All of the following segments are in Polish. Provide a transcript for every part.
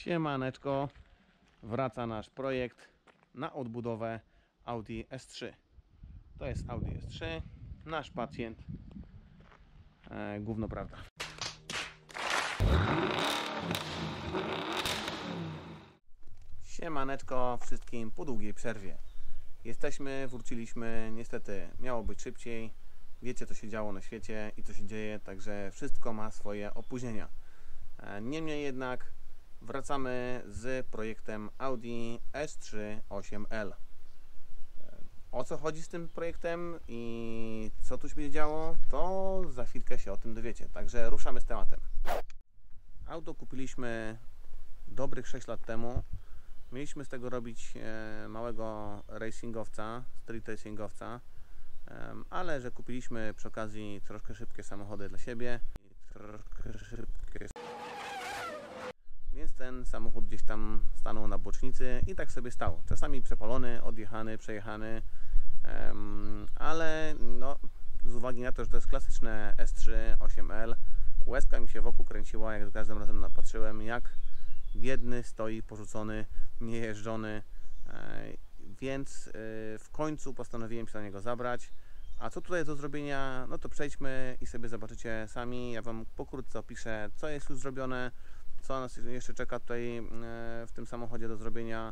Siemaneczko, wraca nasz projekt na odbudowę Audi S3. To jest Audi S3, nasz pacjent, gówno prawda. Siemaneczko wszystkim po długiej przerwie. Wróciliśmy, niestety miało być szybciej. Wiecie, co się działo na świecie i co się dzieje, także wszystko ma swoje opóźnienia. Niemniej jednak wracamy z projektem Audi S3 8L. O co chodzi z tym projektem i co tu się będzie działo, to za chwilkę się o tym dowiecie. Także ruszamy z tematem. Auto kupiliśmy dobrych 6 lat temu. Mieliśmy z tego robić małego racingowca, street racingowca, ale że kupiliśmy przy okazji troszkę szybkie samochody dla siebie, więc ten samochód gdzieś tam stanął na bocznicy i tak sobie stał. Czasami przepalony, odjechany, przejechany, ale no, z uwagi na to, że to jest klasyczne S3 8L, łezka mi się wokół kręciła, jak za każdym razem patrzyłem, jak biedny stoi, porzucony, niejeżdżony, więc w końcu postanowiłem się na niego zabrać. A co tutaj jest do zrobienia, no to przejdźmy i sobie zobaczycie sami. Ja Wam pokrótce opiszę, co jest już zrobione, co nas jeszcze czeka tutaj w tym samochodzie do zrobienia.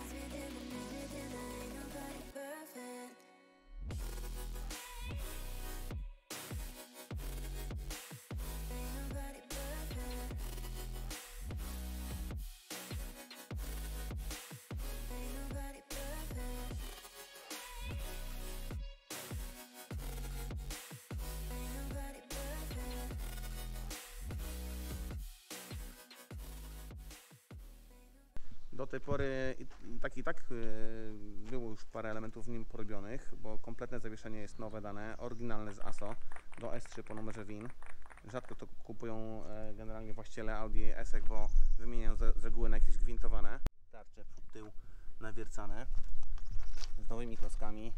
Do tej pory tak było już parę elementów w nim porobionych, bo kompletne zawieszenie jest nowe dane, oryginalne z ASO do S3 po numerze VIN. Rzadko to kupują generalnie właściciele Audi S-ek, bo wymieniają z reguły na jakieś gwintowane. Tarcze przód, tył nawiercane z nowymi klockami.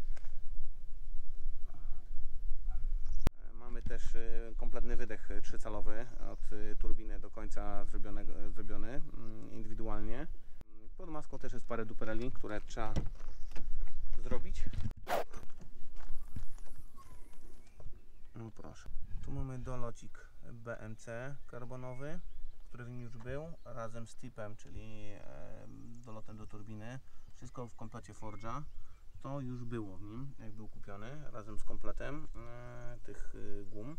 Mamy też kompletny wydech 3-calowy od turbiny do końca zrobiony indywidualnie. Pod maską też jest parę dupereli, które trzeba zrobić. No proszę. Tu mamy dolocik BMC karbonowy, który w nim już był, razem z tipem, czyli dolotem do turbiny. Wszystko w komplecie Forge'a. To już było w nim, jak był kupiony, razem z kompletem tych gum.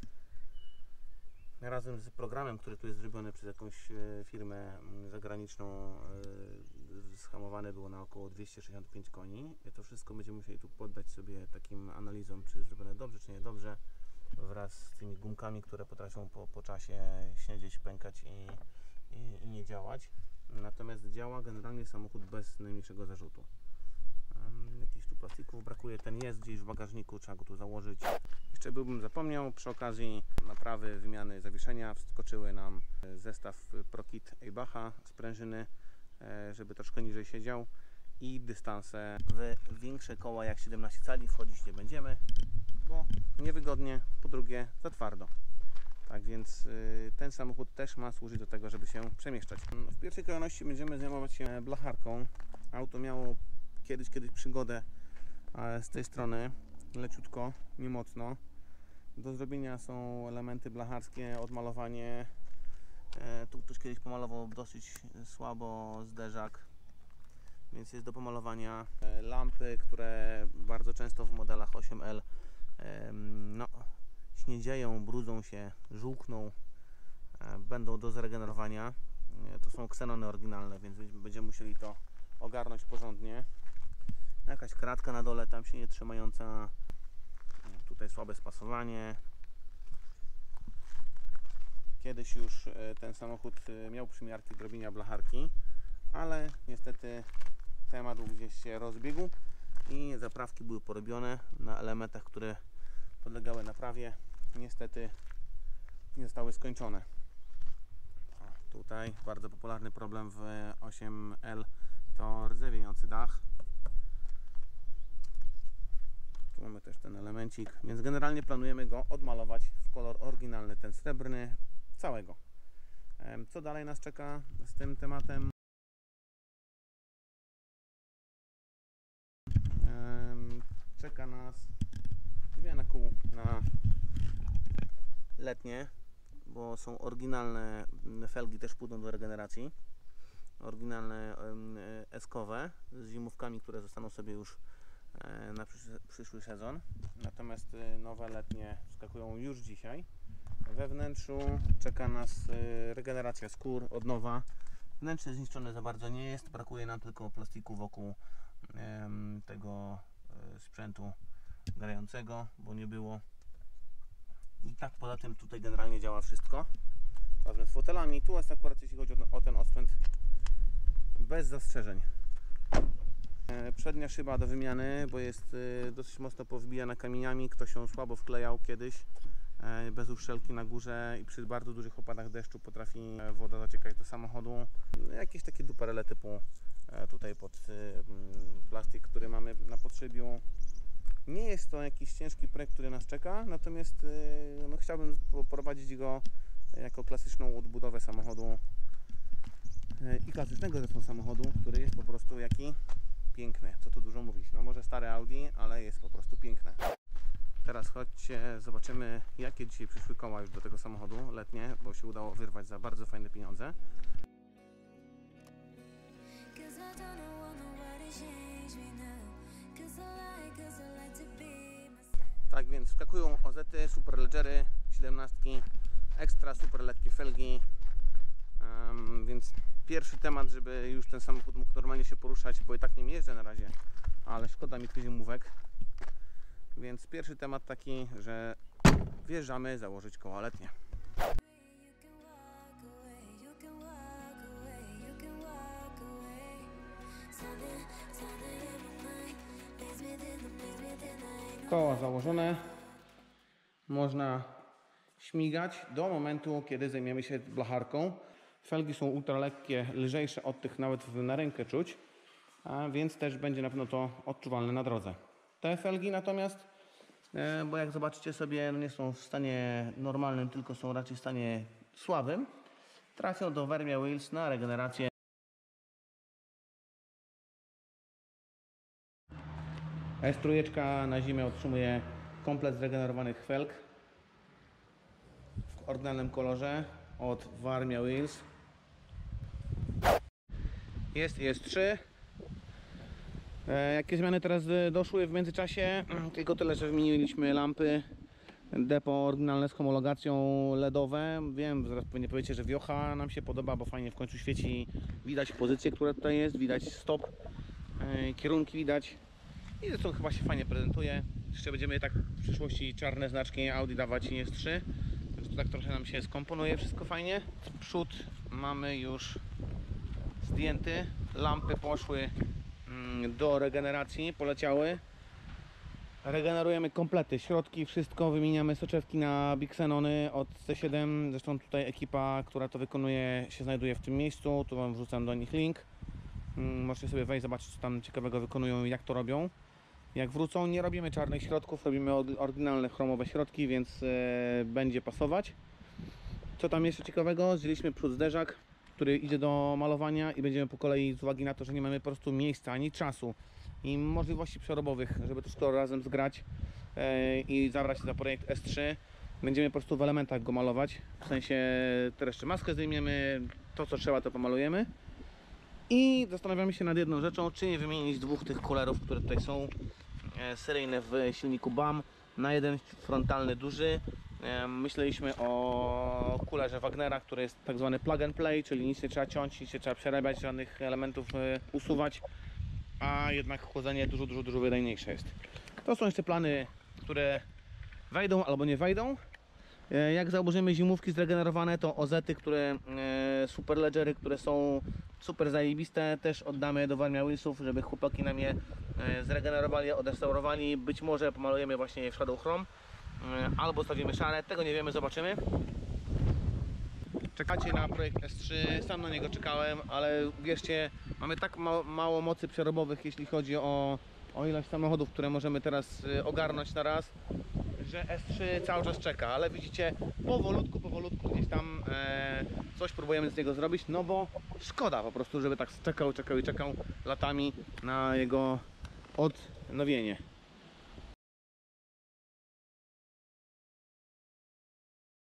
Razem z programem, który tu jest zrobiony przez jakąś firmę zagraniczną, zhamowany było na około 265 koni. To wszystko będziemy musieli tu poddać sobie takim analizom, czy zrobione dobrze, czy niedobrze, wraz z tymi gumkami, które potrafią po czasie śniedzieć, pękać i nie działać. Natomiast działa generalnie samochód bez najmniejszego zarzutu. Jakichś tu plastików brakuje, ten jest gdzieś w bagażniku, trzeba go tu założyć. Jeszcze bym zapomniał, przy okazji naprawy, wymiany zawieszenia wskoczyły nam zestaw ProKit Eybacha sprężyny, żeby troszkę niżej siedział, i dystanse w większe koła jak 17 cali wchodzić nie będziemy, bo niewygodnie, po drugie za twardo. Tak więc ten samochód też ma służyć do tego, żeby się przemieszczać. W pierwszej kolejności będziemy zajmować się blacharką. Auto miało kiedyś przygodę z tej strony, leciutko, nie mocno. Do zrobienia są elementy blacharskie, odmalowanie. Tu ktoś kiedyś pomalował dosyć słabo zderzak, więc jest do pomalowania. Lampy, które bardzo często w modelach 8L no, śniedzieją, brudzą się, żółkną, będą do zregenerowania. To są ksenony oryginalne, więc będziemy musieli to ogarnąć porządnie. Jakaś kratka na dole tam się nie trzymająca. Tutaj słabe spasowanie. Kiedyś już ten samochód miał przymiarki do robienia blacharki, ale niestety temat gdzieś się rozbiegł i zaprawki były porobione na elementach, które podlegały naprawie. Niestety nie zostały skończone. Tutaj bardzo popularny problem w 8L to rdzewiejący dach. Tu mamy też ten elemencik, więc generalnie planujemy go odmalować w kolor oryginalny, ten srebrny, całego. Co dalej nas czeka z tym tematem? Czeka nas wymiana kół na letnie, bo są oryginalne felgi, też pójdą do regeneracji. Oryginalne eskowe z zimówkami, które zostaną sobie już na przyszły sezon. Natomiast nowe letnie wskakują już dzisiaj. We wnętrzu czeka nas regeneracja skór od nowa. Wnętrze zniszczone za bardzo nie jest, brakuje nam tylko plastiku wokół tego sprzętu grającego, bo nie było. I tak poza tym tutaj generalnie działa wszystko. Razem z fotelami. Tu jest akurat, jeśli chodzi o ten osprzęt, bez zastrzeżeń. Przednia szyba do wymiany, bo jest dosyć mocno powbijana kamieniami. Ktoś ją słabo wklejał kiedyś, bez uszczelki na górze i przy bardzo dużych opadach deszczu potrafi woda zaciekać do samochodu. Jakieś takie duperele typu tutaj pod plastik, który mamy na potrzebiu. Nie jest to jakiś ciężki projekt, który nas czeka, natomiast no, chciałbym poprowadzić go jako klasyczną odbudowę samochodu i klasycznego zresztą samochodu, który jest po prostu jaki piękny, co tu dużo mówić. No może stare Audi, ale jest po prostu piękne. Teraz chodźcie, zobaczymy, jakie dzisiaj przyszły koła już do tego samochodu letnie, bo się udało wyrwać za bardzo fajne pieniądze. Tak więc wskakują OZ-y, Superledgery, 17, ekstra super lekkie felgi, więc pierwszy temat, żeby już ten samochód mógł normalnie się poruszać, bo i tak nie jeżdżę na razie, ale szkoda mi tych zimówek, więc pierwszy temat taki, że wjeżdżamy założyć koła letnie. Koła założone, można śmigać do momentu, kiedy zajmiemy się blacharką. Felgi są ultra lekkie, lżejsze od tych nawet na rękę czuć, a więc też będzie na pewno to odczuwalne na drodze. Te felgi natomiast, bo jak zobaczycie sobie, nie są w stanie normalnym, tylko są raczej w stanie słabym, trafią do Vermia Wheels na regenerację. S3 na zimę otrzymuje komplet zregenerowanych felg w oryginalnym kolorze od Vermia Wheels. Jest S3. Jakie zmiany teraz doszły w międzyczasie? Tylko tyle, że wymieniliśmy lampy depo oryginalne z homologacją LEDowe. Wiem, zaraz pewnie powiecie, że wiocha nam się podoba, bo fajnie w końcu świeci. Widać pozycję, która tutaj jest, widać stop, kierunki widać. I zresztą chyba się fajnie prezentuje. Jeszcze będziemy tak w przyszłości czarne znaczki Audi dawać i S3. Także to tak trochę nam się skomponuje wszystko fajnie. Przód mamy już zdjęty. Lampy poszły do regeneracji, poleciały. Regenerujemy komplety, środki, wszystko. Wymieniamy soczewki na Bixenony od C7. Zresztą tutaj ekipa, która to wykonuje, się znajduje w tym miejscu. Tu wam wrzucam do nich link. Możecie sobie wejść, zobaczyć, co tam ciekawego wykonują i jak to robią. Jak wrócą, nie robimy czarnych środków, robimy oryginalne chromowe środki, więc będzie pasować. Co tam jeszcze ciekawego? Zdjęliśmy przód zderzak, który idzie do malowania i będziemy po kolei, z uwagi na to, że nie mamy po prostu miejsca ani czasu i możliwości przerobowych, żeby to wszystko razem zgrać i zabrać się za projekt S3, będziemy po prostu w elementach go malować. W sensie teraz jeszcze maskę zdejmiemy, to co trzeba to pomalujemy. I zastanawiamy się nad jedną rzeczą, czy nie wymienić dwóch tych kulerów, które tutaj są seryjne w silniku BAM na jeden frontalny duży. Myśleliśmy o kulerze Wagnera, który jest tak zwany plug and play, czyli nic nie trzeba ciąć, nic nie trzeba przerabiać, żadnych elementów usuwać, a jednak chłodzenie dużo wydajniejsze jest. To są jeszcze plany, które wejdą albo nie wejdą. Jak założymy zimówki zregenerowane, to OZ-y, Superledgery, które są super zajebiste, też oddamy do Vermia Wheelsów, żeby chłopaki nam je zregenerowali, odrestaurowali. Być może pomalujemy właśnie w Shadow Chrome, albo stawimy szare, tego nie wiemy, zobaczymy. Czekacie na projekt S3, sam na niego czekałem, ale wierzcie, mamy tak mało mocy przerobowych, jeśli chodzi o ilość samochodów, które możemy teraz ogarnąć na raz, że S3 cały czas czeka, ale widzicie, powolutku gdzieś tam coś próbujemy z niego zrobić, no bo szkoda po prostu, żeby tak czekał latami na jego odnowienie.